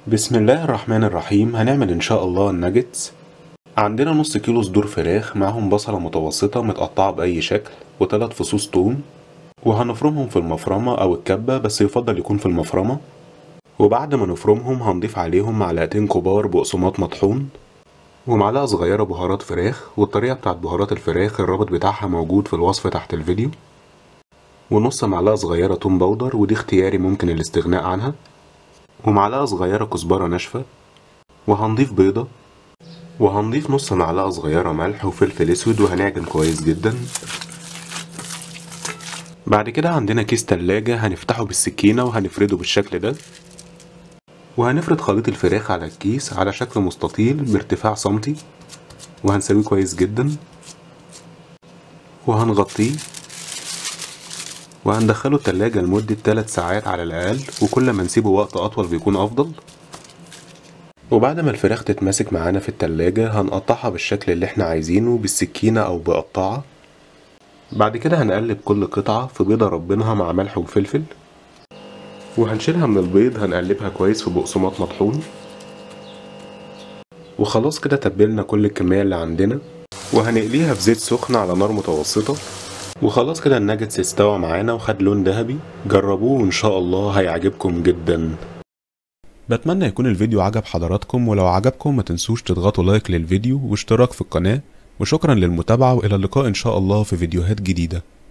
بسم الله الرحمن الرحيم. هنعمل ان شاء الله الناجتس. عندنا نص كيلو صدور فراخ معاهم بصلة متوسطة متقطعة بأي شكل وثلاث فصوص توم، وهنفرمهم في المفرمة أو الكبة، بس يفضل يكون في المفرمة. وبعد ما نفرمهم هنضيف عليهم معلقتين كبار بقسماط مطحون ومعلقة صغيرة بهارات فراخ، والطريقة بتاعت بهارات الفراخ الرابط بتاعها موجود في الوصف تحت الفيديو. ونص معلقة صغيرة توم باودر، ودي اختياري ممكن الاستغناء عنها. ومعلقة صغيرة كزبرة ناشفة. وهنضيف بيضة. وهنضيف نص معلقة صغيرة ملح وفلفل اسود، وهنعجن كويس جدا. بعد كده عندنا كيس تلاجة هنفتحه بالسكينة وهنفرده بالشكل ده. وهنفرد خليط الفراخ على الكيس على شكل مستطيل بارتفاع سنتي، وهنسويه كويس جدا. وهنغطيه وهندخله التلاجة لمدة 3 ساعات على الأقل، وكل ما نسيبه وقت أطول بيكون أفضل. وبعد ما الفراخ تتماسك معانا في التلاجة هنقطعها بالشكل اللي احنا عايزينه بالسكينة أو بقطعة. بعد كده هنقلب كل قطعة في بيضة ربينها مع ملح وفلفل، وهنشيلها من البيض هنقلبها كويس في بقسماط مطحون. وخلاص كده تبلنا كل الكمية اللي عندنا، وهنقليها في زيت سخن على نار متوسطة. وخلاص كده الناجتس استوى معانا وخد لون ذهبي. جربوه وإن شاء الله هيعجبكم جدا. بتمنى يكون الفيديو عجب حضراتكم، ولو عجبكم ما تنسوش تضغطوا لايك للفيديو واشتراك في القناة. وشكرا للمتابعة، وإلى اللقاء إن شاء الله في فيديوهات جديدة.